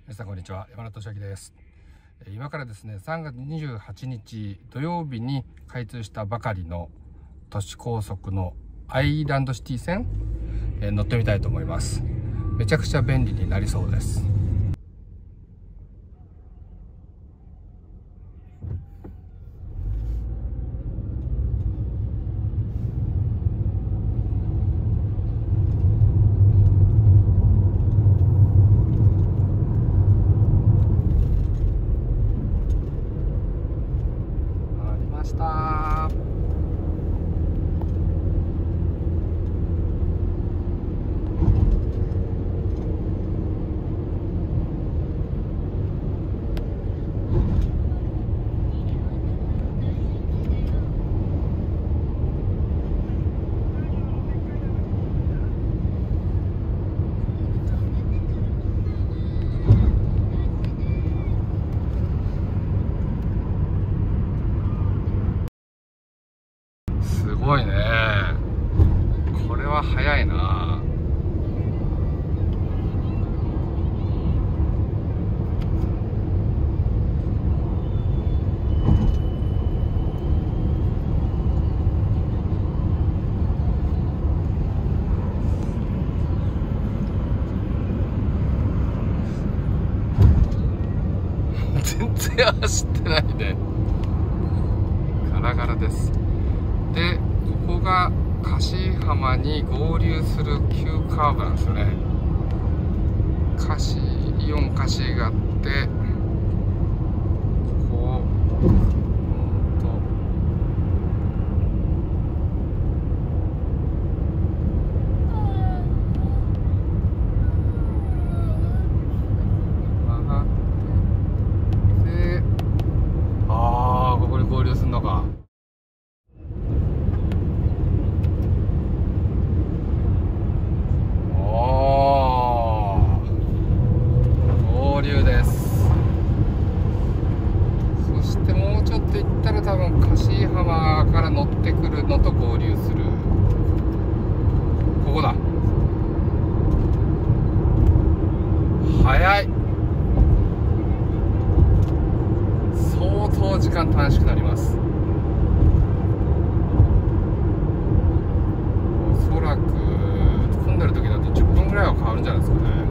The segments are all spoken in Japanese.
皆さんこんにちは、山田俊明です。今からですね、3月28日土曜日に開通したばかりの都市高速のアイランドシティ線、乗ってみたいと思います。めちゃくちゃ便利になりそうです。すごいね。これは早いな。全然走ってないね。ガラガラです。で、ここが樫浜に合流する急カーブなんですよね。イオン樫があって、こうここに合流するのか。合流です。そしてもうちょっと行ったら多分樫浜から乗ってくるのと合流する。ここだ。早い。相当時間短縮になります。おそらく混んでる時だと10分ぐらいは変わるんじゃないですかね。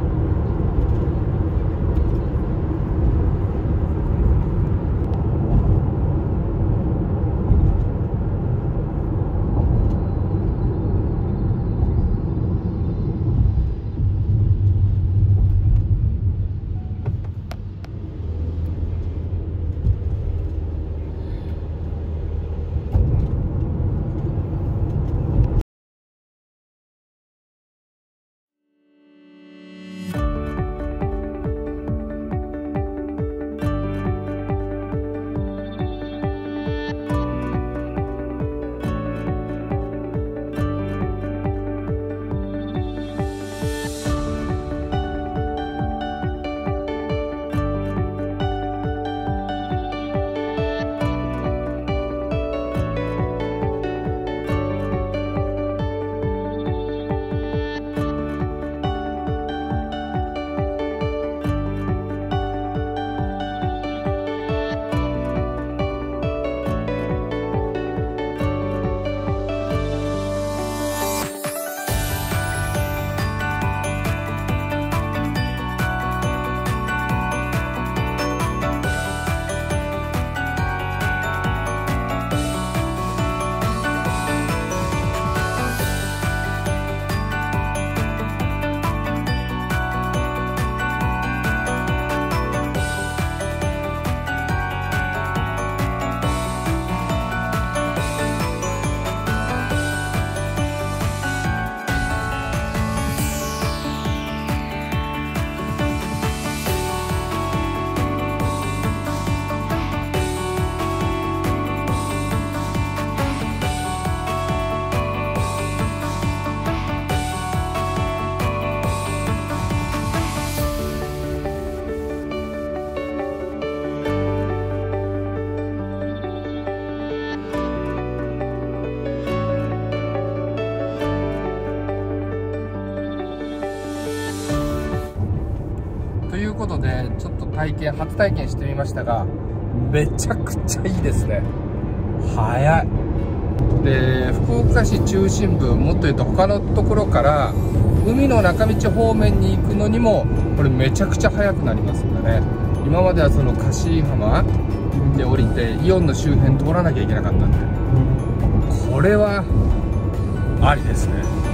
ということでちょっと初体験してみましたが、めちゃくちゃいいですね。早い。で、福岡市中心部、もっと言うと他のところから海の中道方面に行くのにもこれめちゃくちゃ速くなりますんでね。今まではその樫浜で降りてイオンの周辺通らなきゃいけなかったんで、これはありですね。